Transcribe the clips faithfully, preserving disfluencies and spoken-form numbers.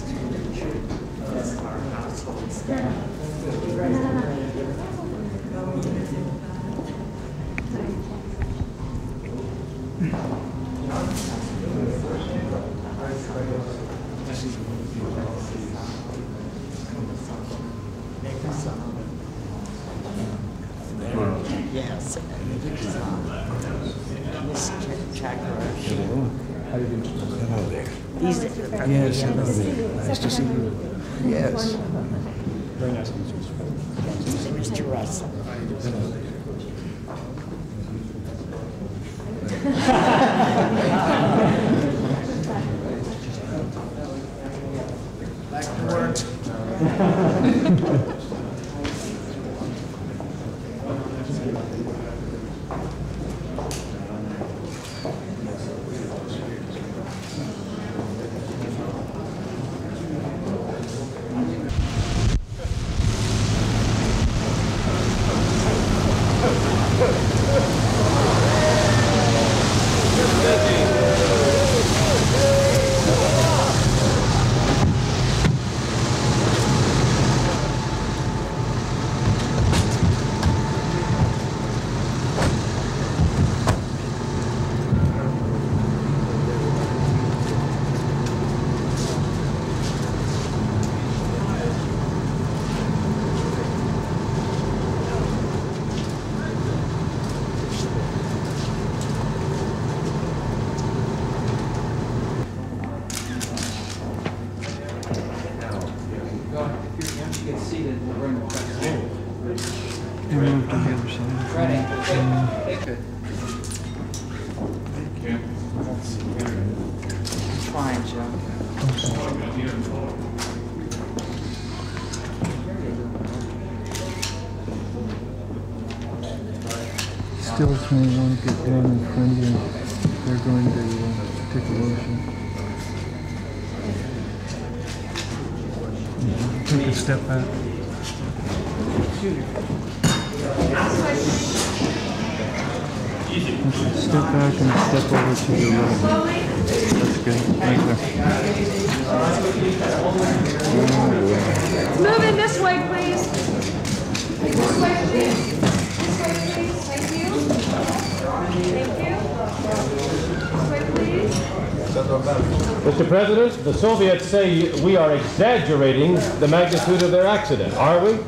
our household staff. Yes, Miss Chakra. How you doing? Hello there. These Yes, hello there. Nice to see you. Yes. Very nice to meet you. Mister Russell. Back to work. Move to the other side. Ready? Fine, Joe. Still may want to get down in front of you. They're going to uh, take a motion. Take a step back. Step back and step over to the right. That's good. Right there. Move in this way, please. This way, please. This way, please. Thank you. Thank you. This way, please. Mister President, the Soviets say we are exaggerating the magnitude of their accident. Are we?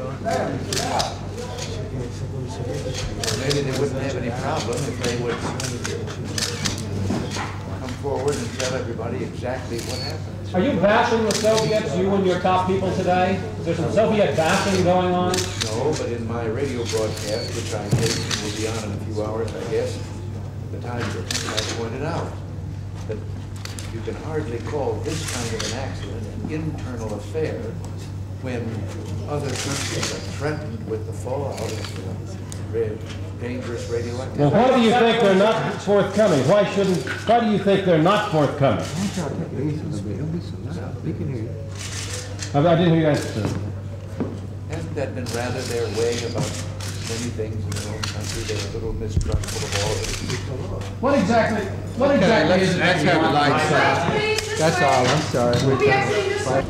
Maybe they wouldn't have any problem if they would come forward and tell everybody exactly what happened. Are you bashing the Soviets, you and your top people today? Is there some Soviet bashing going on? No, but in my radio broadcast, which I think will be on in a few hours, I guess, the Times I pointed out that you can hardly call this kind of an accident an internal affair when other countries are threatened with the fallout of uh, dangerous radioactivity. Well, why do you think they're not forthcoming? Why shouldn't, why do you think they're not forthcoming? We can hear you. I didn't hear you guys. Hasn't that been rather their way about many things in their own country? They're a little mistrustful of all of it. What exactly, what exactly is it? Let's have the lights out. That's all, I'm sorry. We'll be exiting this way.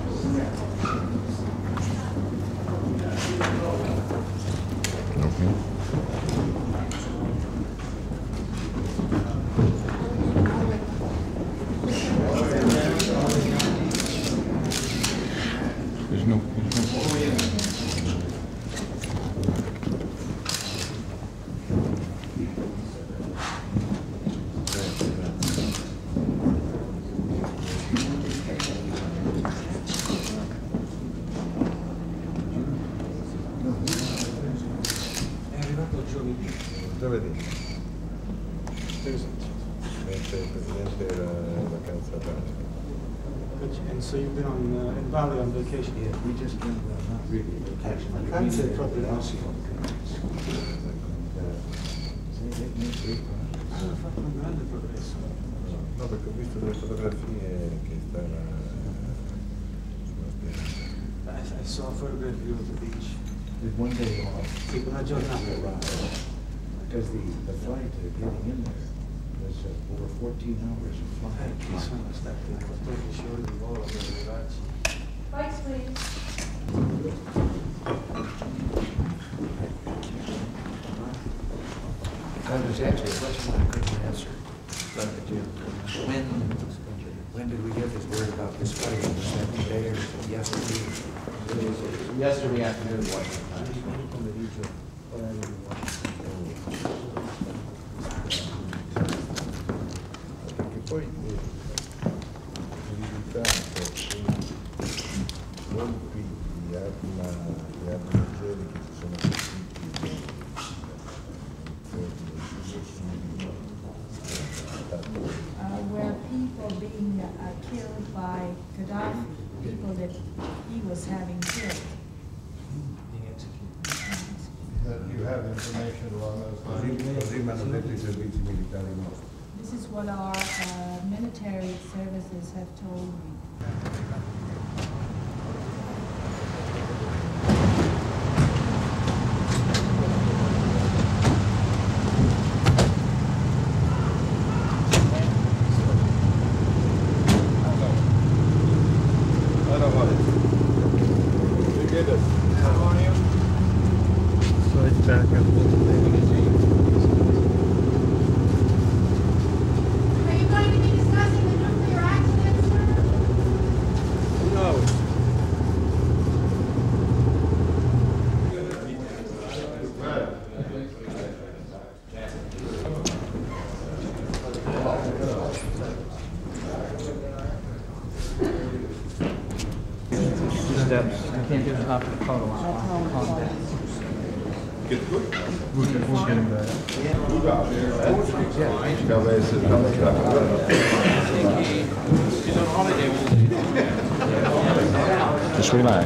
There's no... Dove dici? Mentre il presidente era in vacanza da... And so you've been on uh, in Bali on vacation? Yeah, we just came, uh, not really vacation. I said probably last year. No, perché ho visto delle fotografie che stava... I saw a photograph of you at the beach. With one day off. Sì, una giornata. Because the, the flight uh, getting in there was uh, over fourteen hours of flight. Sono stati quattordici ore di volo per arrivarci. actually a question I couldn't answer. But when, when did we get this word about this fight? Was that today or yesterday? Yesterday afternoon, one time. Perché poi eh, verità molti di arma, di armi leggere che si sono colpiti Uh, were people being uh, killed by Gaddafi, people that he was having killed. That you have information along those così, così mi hanno detto I servizi militari nostri. This is what our uh, military services have told me. So it's back up. Are you going to be discussing the nuclear accident, sir? Who knows? Steps. I can't do the top of the photo. I'll calm down. We'll get, we'll get him back. Deve essere Just relax.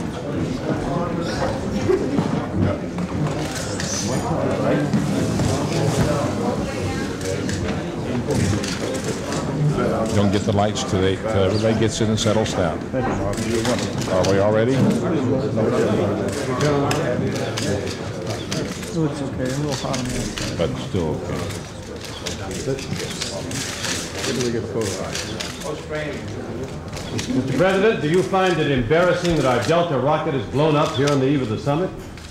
Don't get the lights till they, till everybody gets in and settles down. Are we all ready? Oh, it's okay, a little hot on the outside. But still okay. Mister President, do you find it embarrassing that our Delta rocket is blown up here on the eve of the summit?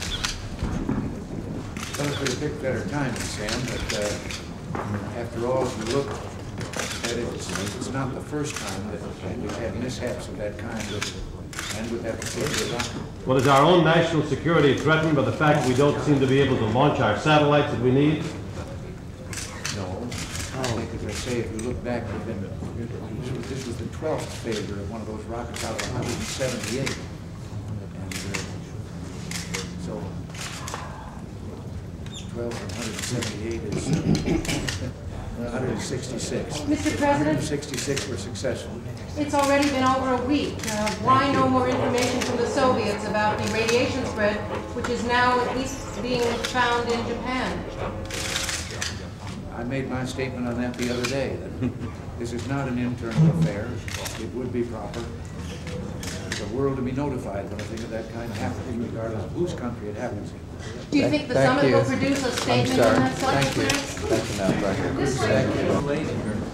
Those would have picked better timing, Sam, but uh, after all, if you look at it, it's, it's not the first time that we've had mishaps of that kind with, and with that particular rocket. Well, is our own national security threatened by the fact we don't seem to be able to launch our satellites that we need? No. I think, as I say, if you look back, we've been, this was, this was the twelfth failure of one of those rockets out of one hundred seventy-eight. And uh, so, twelve and one hundred seventy-eight is uh, one hundred sixty-six. Mister President? one hundred sixty-six were successful. It's already been over a week. Uh, why no more information from the Soviets about the radiation spread, which is now at least being found in Japan? I made my statement on that the other day, that this is not an internal affair. It would be proper for the world to be notified when a thing of that kind happens, regardless of whose country it happens in. Do you think the Thank summit you. will produce a statement on that subject? Thank That's enough, right? This way.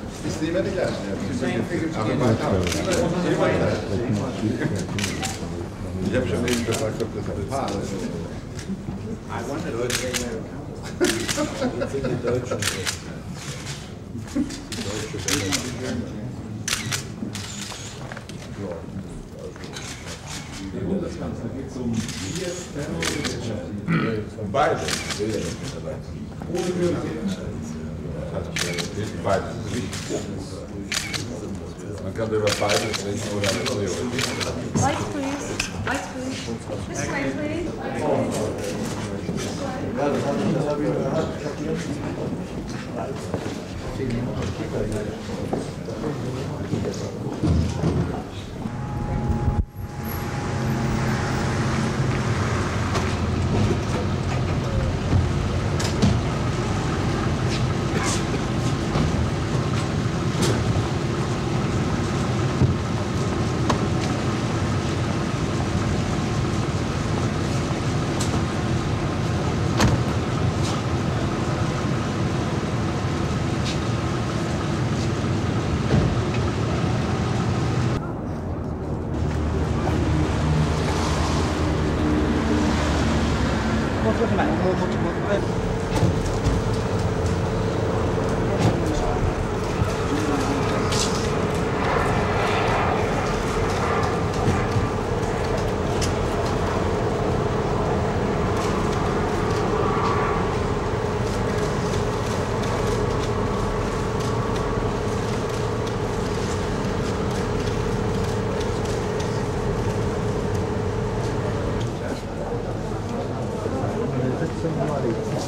Same figures again. Ja bym się nie gefragt, ob das alles passt. I wondered what they were. Beide. Beide. Man kann über beide sprechen oder Lights, please. Lights, please. This way, please.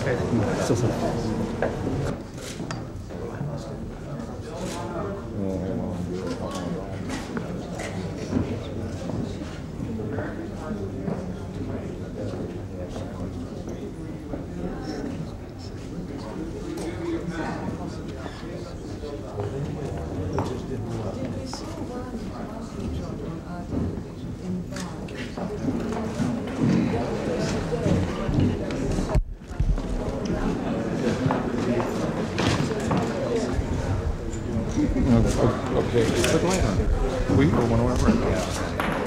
Okay, put light on it. We or whatever.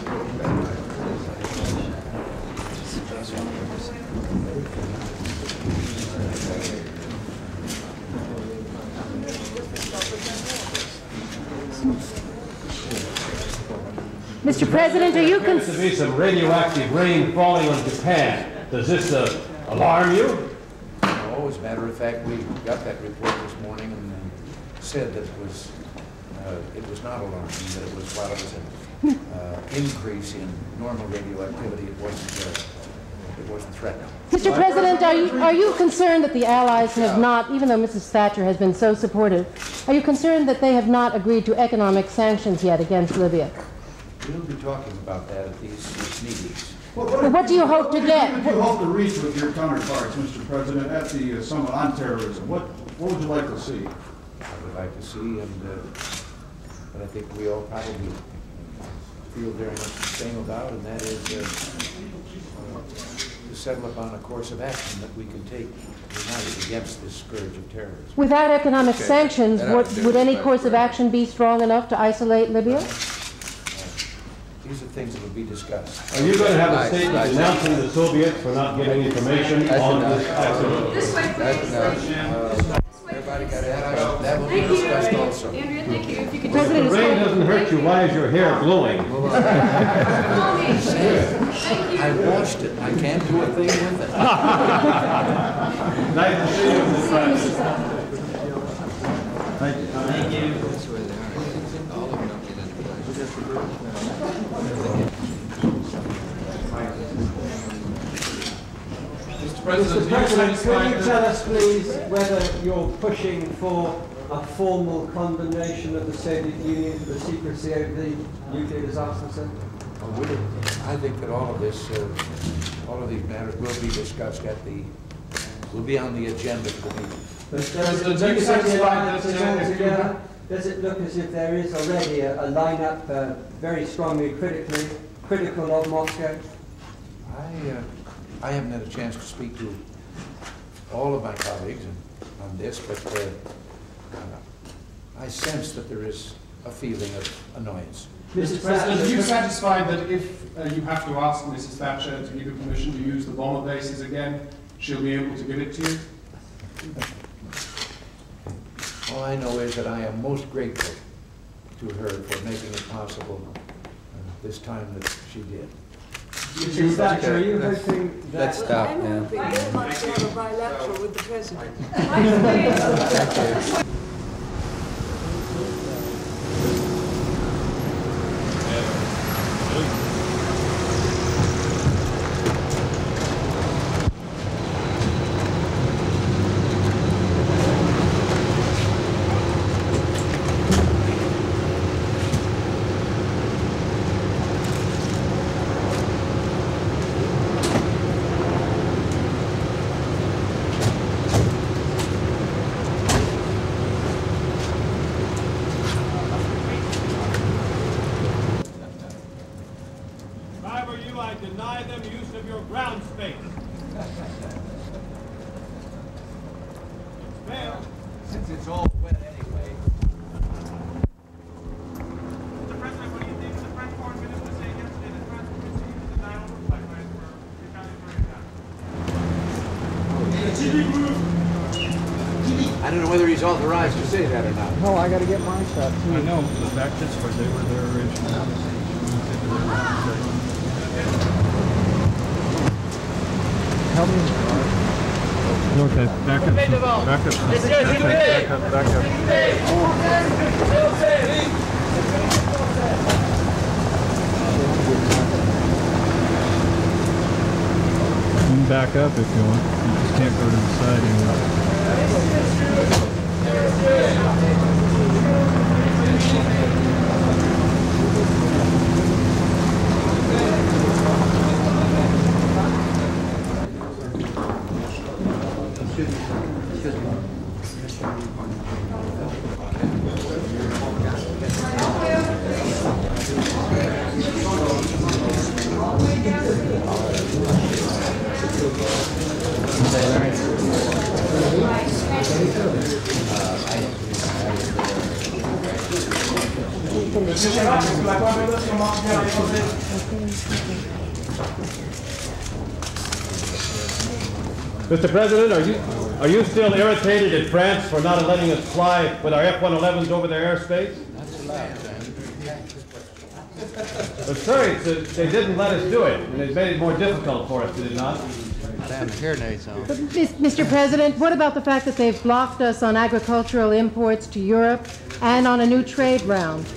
Mister President, are you There appears con- to be some radioactive rain falling on Japan. Does this uh, alarm you? Oh, as a matter of fact, we got that report this morning and uh, said that it was, uh, it was not alarming, that it was, while it was an uh, increase in normal radioactivity, it wasn't, uh, it wasn't threatening. Mister President, are you, are you concerned that the Allies have not, even though Missus Thatcher has been so supportive, are you concerned that they have not agreed to economic sanctions yet against Libya? We'll be talking about that at these, these meetings. Well, what do you hope to get? What would you hope to reach with your counterparts, Mister President, at the uh, Summit on Terrorism? What, what would you like to see? I would like to see, and uh, but I think we all probably feel very much the same about, and that is uh, uh, to settle upon a course of action that we can take united against this scourge of terrorism. Without economic Okay. sanctions, That would, I would would any do. course of action be strong enough to isolate Libya? These are things that will be discussed. Are you going to have a Nice, statement nice. denouncing the Soviets for not giving information on this accident? This way, please. Uh, Everybody got that? That will be Thank you. discussed also. Andrea, thank you. If you could If the rain doesn't hurt you, why is your hair glowing? call me. Thank you. I washed it. I can't do a thing with it. Nice to see you, Mister President. Thank you. Mister Mister President, President, satisfied can you that- tell us please whether you're pushing for a formal condemnation of the Soviet Union for the secrecy of the nuclear disaster center? Oh, will it? I think that all of this, uh, all of these matters will be discussed at the, will be on the agenda for the meeting. But does it President, look are you as if the satisfied alliance that, is uh, all if you together? have- Does it look as if there is already a, a lineup uh, very strongly critically critical of Moscow? I, uh, I haven't had a chance to speak to all of my colleagues on- on this, but uh, uh, I sense that there is a feeling of annoyance. Mister President, are you satisfied that if uh, you have to ask Missus Thatcher to give you permission to use the bomber bases again, she'll be able to give it to you? All I know is that I am most grateful to her for making it possible uh, this time that she did. Missus Thatcher, are you hoping that... Let's stop I'm now. hoping very much to have a bilateral with the President. If I were you, I'd deny them use of your ground space. Fair. Since it's all wet anyway. Mister President, what do you think the French foreign minister said yesterday that France will continue to deny all the pipelines for retaliatory attacks? I don't know whether he's authorized to say that or not. No, I gotta get my shot too. I know, the fact is, where they were there originally. Help me. Okay, back up, back up, back up, back up, back up. Mm. can back up if you want. You just can't go to the side anymore. Mister President, are you, are you still irritated at France for not letting us fly with our F one elevens over their airspace? But sir, it's a, they didn't let us do it, and it made it more difficult for us, did it not? But, Mis- Mister President, what about the fact that they've blocked us on agricultural imports to Europe and on a new trade round?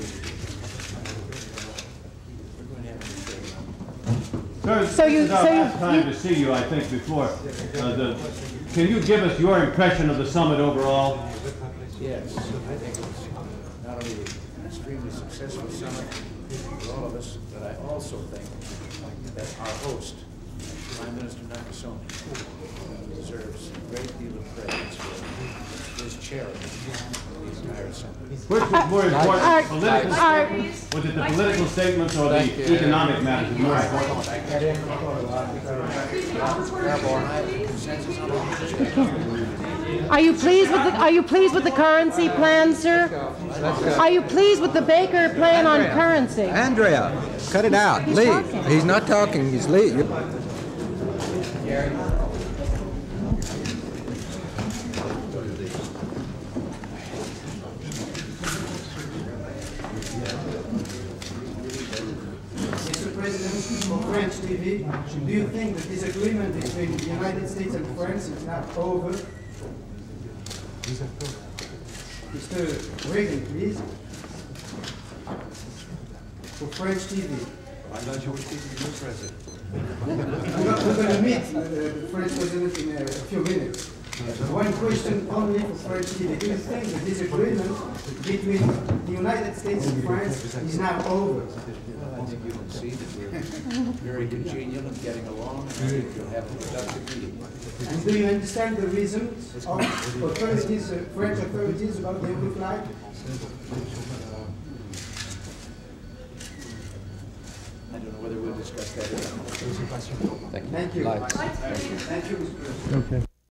Sir, So you- this is our so you- last time you- to see you, I think, before. Uh, the, can you give us your impression of the summit overall? Yes, I think it was not only an extremely successful summit for all of us, but I also think that our host, Prime Minister Nakasone, deserves a great deal of praise for his charity of the entire summit. Which was more important, Our- political our- statements? Was it the political statements or the economic matters that were more important? Are you pleased with the, are you pleased with the currency plan, sir? Are you pleased with the Baker plan on currency? Andrea, cut it out. He's Leave. talking. He's not talking. He's leave. Mister President, for French T V, do you think that this agreement between the United States and France is now over? Mister Reagan, please. For French T V. I thought you were speaking to the President. We're not- we're going to meet uh, the French President in a, a few minutes. One question only for French T V. Do you think that this agreement between the United States and France is now over? Well, I think you can see that we're very congenial and getting along, and I think you'll have a productive meeting. And do you understand the reasons of authorities, uh, French authorities about the open flag? I don't know whether we'll discuss that or not. Thank you. Lights. Thank you, Mister President. Okay.